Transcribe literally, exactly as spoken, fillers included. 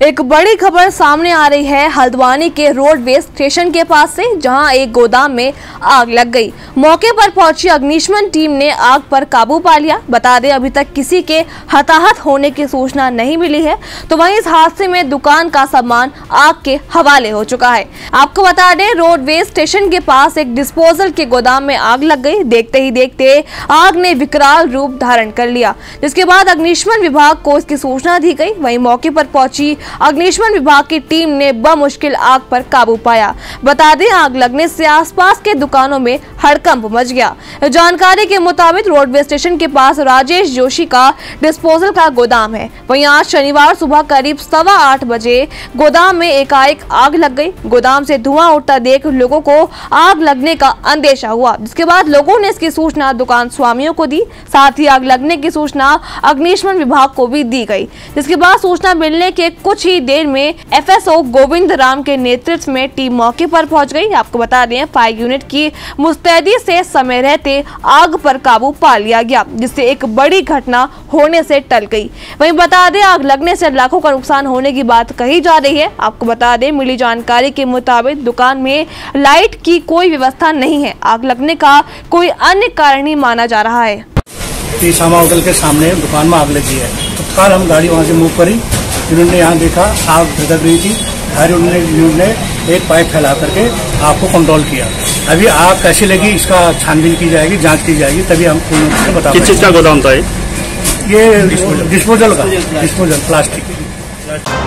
एक बड़ी खबर सामने आ रही है हल्द्वानी के रोडवेज स्टेशन के पास से, जहां एक गोदाम में आग लग गई। मौके पर पहुंची अग्निशमन टीम ने आग पर काबू पा लिया। बता दें, अभी तक किसी के हताहत होने की सूचना नहीं मिली है, तो वहीं इस हादसे में दुकान का सामान आग के हवाले हो चुका है। आपको बता दें, रोडवेज स्टेशन के पास एक डिस्पोजल के गोदाम में आग लग गई। देखते ही देखते आग ने विकराल रूप धारण कर लिया, जिसके बाद अग्निशमन विभाग को इसकी सूचना दी गई। वहीं मौके पर पहुंची अग्निशमन विभाग की टीम ने बमुश्किल आग पर काबू पाया। बता दें, आग लगने से आसपास के दुकानों में हड़कंप मच गया। जानकारी के मुताबिक रोडवे स्टेशन के पास राजेश जोशी का डिस्पोजल का गोदाम है। वहीं आज शनिवार सुबह करीब सवा आठ बजे गोदाम में एकाएक आग लग गई। गोदाम से धुआं उठता देख लोगों को आग लगने का अंदेशा हुआ, जिसके बाद लोगों ने इसकी सूचना दुकान स्वामियों को दी। साथ ही आग लगने की सूचना अग्निशमन विभाग को भी दी गई, जिसके बाद सूचना मिलने के कुछ ही देर में एफएसओ गोविंद राम के नेतृत्व में टीम मौके पर पहुंच गई। आपको बता दें, फायर यूनिट की मुस्तैदी से समय रहते आग पर काबू पा लिया गया, जिससे एक बड़ी घटना होने से टल गई। वहीं बता दें, आग लगने से लाखों का नुकसान होने की बात कही जा रही है। आपको बता दें, मिली जानकारी के मुताबिक दुकान में लाइट की कोई व्यवस्था नहीं है। आग लगने का कोई अन्य कारण ही माना जा रहा है। शामा होटल के सामने दुकान में आग लगी है। तो कल हम गाड़ी वहाँ से मूव करी, इन्होंने यहाँ देखा आग भड़क रही थी। फिर उन्होंने एक पाइप फैला करके आग को कंट्रोल किया। अभी आग कैसे लगी इसका छानबीन की जाएगी, जांच की जाएगी, तभी हम पूर्ण बता। किस चीज का गोदाम था ये? डिस्पोजल का, डिस्पोजल प्लास्टिक।